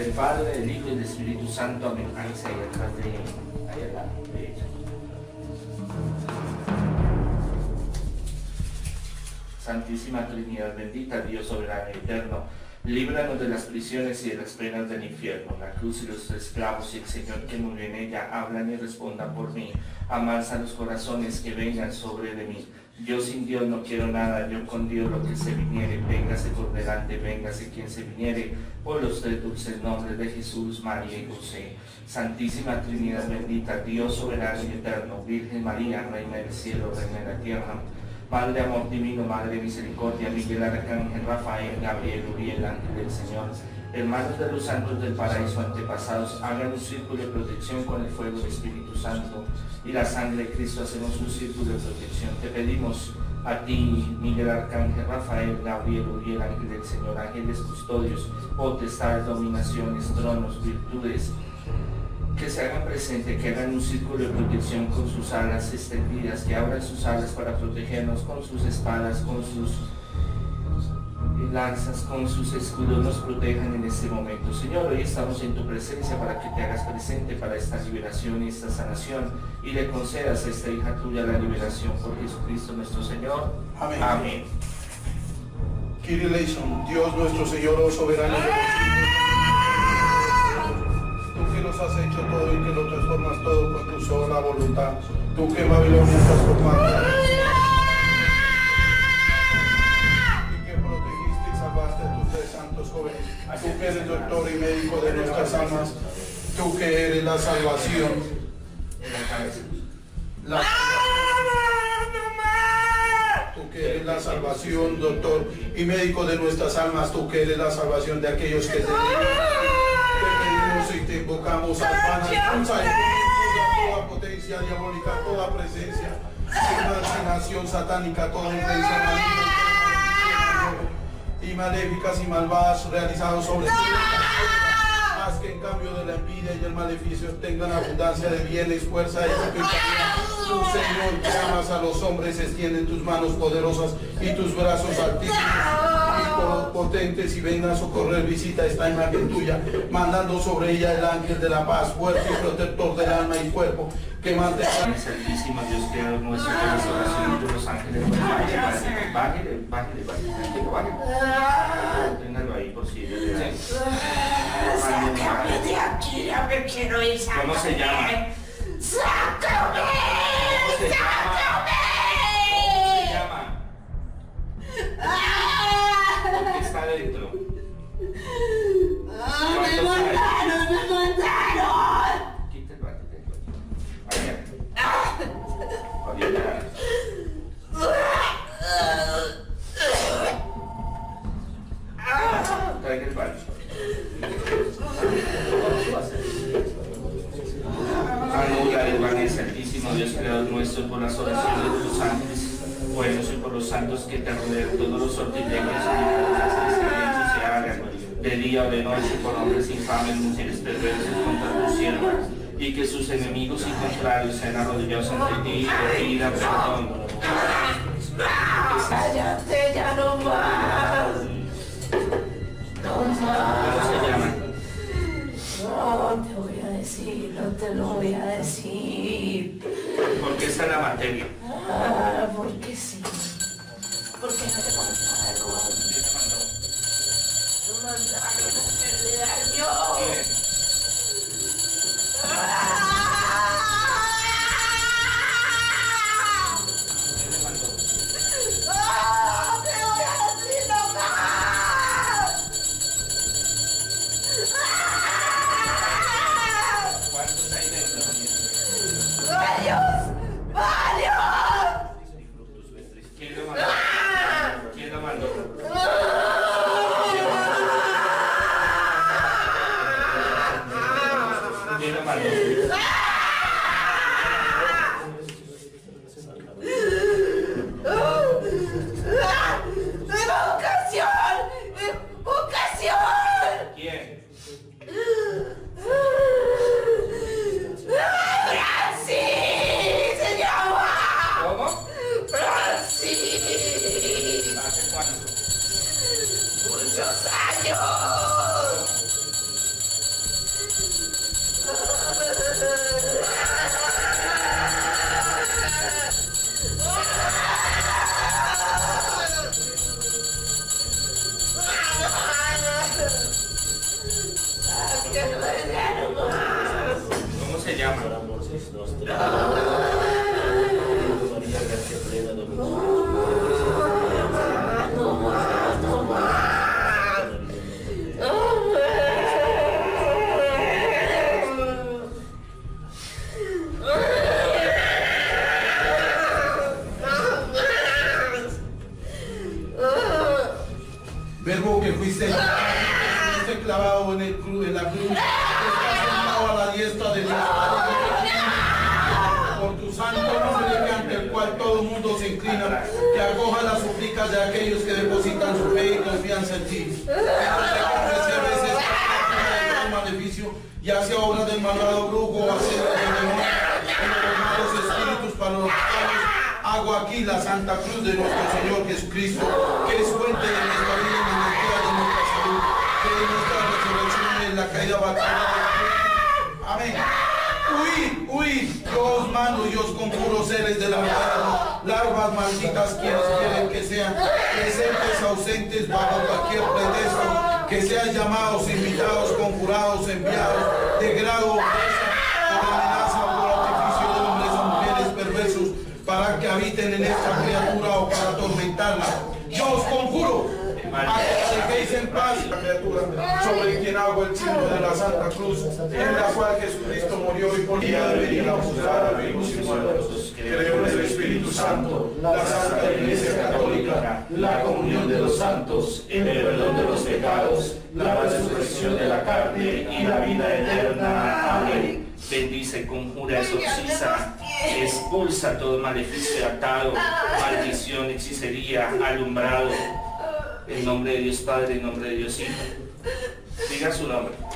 del Padre, del Hijo y del Espíritu Santo. Amén. Ahí se ahí atrás de ahí al lado de ella. Santísima Trinidad, bendita Dios soberano y eterno, líbranos de las prisiones y de las penas del infierno. La cruz y los esclavos y el Señor que murió en ella, hablan y respondan por mí. Amansa los corazones que vengan sobre de mí. Yo sin Dios no quiero nada, yo con Dios lo que se viniere. Véngase por delante, véngase quien se viniere, por los tres dulces nombres de Jesús, María y José. Santísima Trinidad bendita, Dios soberano y eterno, Virgen María, Reina del cielo, Reina de la tierra, Madre de amor divino, Madre de misericordia, Miguel Arcángel, Rafael, Gabriel, Uriel, ángel del Señor, hermanos de los santos del paraíso antepasados, hagan un círculo de protección con el fuego del Espíritu Santo y la sangre de Cristo. Hacemos un círculo de protección. Te pedimos a ti, Miguel Arcángel, Rafael, Gabriel, Uriel, ángel del Señor, ángeles custodios, potestades, dominaciones, tronos, virtudes, que se hagan presente, que hagan un círculo de protección con sus alas extendidas, que abran sus alas para protegernos con sus espadas, con sus lanzas, con sus escudos, nos protejan en este momento. Señor, hoy estamos en tu presencia para que te hagas presente para esta liberación y esta sanación, y le concedas a esta hija tuya la liberación por Jesucristo nuestro Señor. Amén. Amén. Kyrie eleison, Dios nuestro Señor, oh soberano de los siglos, tú que nos has hecho todo y que lo transformas todo con tu sola voluntad, tú que en Babilonia estás formando y que protegiste y salvaste a tus tres santos jóvenes, tú que eres doctor y médico de nuestras almas, tú que eres la salvación, tú que eres la salvación, doctor y médico de nuestras almas, tú que eres la salvación de aquellos que te pedimos y te invocamos, hermana, expulsa y toda potencia diabólica, toda presencia, toda inclinación satánica, toda influencia maligna y maléficas y malvadas realizados sobre ti. Haz que en cambio de la envidia y el maleficio tengan abundancia de bienes, fuerza y sabiduría. Tú, Señor, que amas a los hombres, extiende tus manos poderosas y tus brazos altísimos y potentes, y venga a socorrer. Visita esta imagen tuya, mandando sobre ella el ángel de la paz, fuerte y protector del alma y cuerpo, que mantenga. Santísimo Dios, creador nuestro, que las oraciones de los ángeles, bájale. Téngalo ahí por si le da. Sácame de aquí, ya me quiero ir. ¿Cómo se llama? ¡Sácame! ¡Sácame! ¿Por qué está adentro? ¡Me mandaron! Quita el bate, ahorita. Traiga el bate. Anula el Padre Santísimo Dios creador nuestro, por las oraciones de los ángeles buenos y por los santos que te rodean, todos los sortilegios y las experiencias se hagan de día o de noche por hombres infames, mujeres perversas contra tus siervas, y que sus enemigos y contrarios sean arrodillados ante ti y te pidan perdón. ¡Cállate, ya no más! ¡No más! ¿Cómo se llama? No te voy a decir, no te lo voy a decir. ¿Por qué está en la materia? Porque sí. Porque me mandaron. Me mandaron a hacerle daño. ¿Quién? ¿Quién le mandó? ¡Te voy a decir no más! ¿Cuántos hay dentro? ¡Varios! ¡Varios! ¿Quién lo mandó? ¿Quién lo mandó? ¿Quién lo mandó? ¡Evocación! ¡Evocación! ¿Quién? ¡Brasil! María, gracia plena, Domingo. Verbo que fuiste clavado en la cruz, estás sentado a la diestra de Dios. Por tu santo nombre, ante el cual todo el mundo se inclina, que acoja las súplicas de aquellos que depositan su fe y confianza en ti. Que recibes esta gran maleficio, ya sea obra del malvado brujo o hacer del demonio, en los malos espíritus para los cuales hago aquí la santa cruz de nuestro Señor Jesucristo, que es fuente de nuestra vida y energía de nuestra salud, que es nuestra resurrección en la caída batalla de la cruz. Amén. Huid, yo os mando y os conjuro seres de la maldad, larvas malditas, quienes quieren que sean presentes, ausentes, bajo cualquier pretexto, que sean llamados, invitados, conjurados, enviados, de grado o presa, por amenaza o por artificio de hombres o mujeres perversos, para que habiten en esta criatura o para atormentarla. Yo os conjuro a que la dejéis en paz, la criatura sobre quien hago el signo de la Santa Cruz, en la cual Jesucristo murió y por día de venir a juzgar a vivos y muertos. Creo en el Espíritu Santo, la Santa Iglesia Católica, la comunión de los santos, el perdón de los pecados, la resurrección de la carne y la vida eterna. Amén. Bendice, conjura, exorciza, expulsa todo maleficio atado, maldición, hechicería, alumbrado. En nombre de Dios Padre, en nombre de Dios Hijo. Diga su nombre.